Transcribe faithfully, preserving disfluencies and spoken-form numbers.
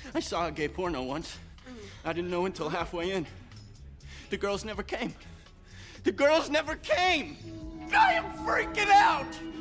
I saw a gay porno once. I didn't know until halfway in. The girls never came. The girls never came! I am freaking out!